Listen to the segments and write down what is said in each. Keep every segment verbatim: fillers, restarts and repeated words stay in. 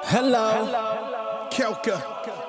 Hello, Kelka,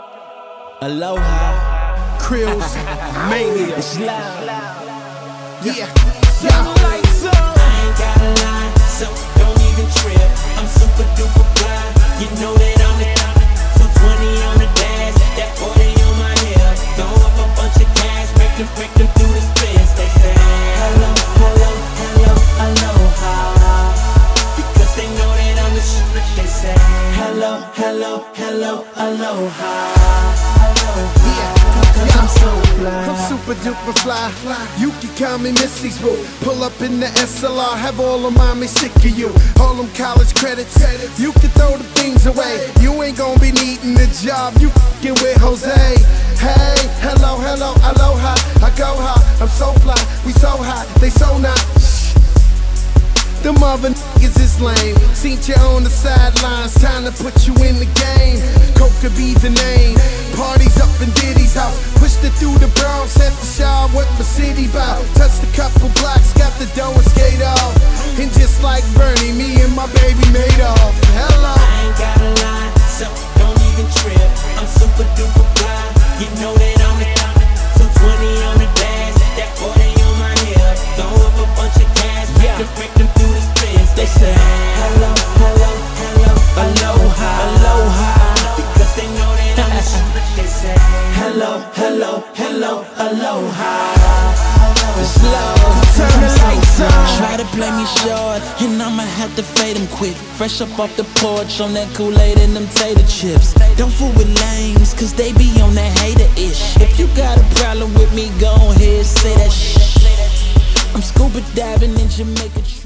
aloha, Krills, Mania. it's loud. Yeah, Turn the lights up. I ain't gotta lie, so don't even trip. I'm super duper fly, you know that I'm the two twenty on the dash, that forty on my hip. Throw up a bunch of cash, break them, break them through the spins. They say hello, hello, hello, aloha, because they know that I'm the shit. They say hello, hello, hello, aloha, aloha. I'm so fly. I'm super duper fly. You can call me Missy's boo. Pull up in the S L R, have all of mommy sick of you. All them college credits, you can throw the things away. You ain't gonna be needing a job, you f***ing with Jose. Hey, hello, hello, aloha, I go high, I'm so fly, we so high, they so not. Them other niggas is lame. Seen you on the sidelines, time to put you in the game. Coke could be the name. Parties up in Diddy's house. Pushed it through the Bronx, had to shower what my city bout. Touched a couple blocks, got the dough and skate off. And just like Bernie, me and my baby made off. Hello. I ain't gotta lie, so don't even trip. I'm super duper fly, you know that I'm the two twenty on the dash, that forty on my hip. Throw up a bunch of cash, break them, break them through the spins. They say hello, hello, hello, aloha, aloha, because they know that I'm the shit. They say hello, hello, hello, aloha. It's low. Turn the lights on. Try to play me short, and I'ma have to fade them quick. Fresh up off the porch on that Kool-Aid and them tater chips. Don't fool with lames, cause they be on that hater-ish. If you got a problem with me, go ahead, say that shit. I'm scuba diving in Jamaica.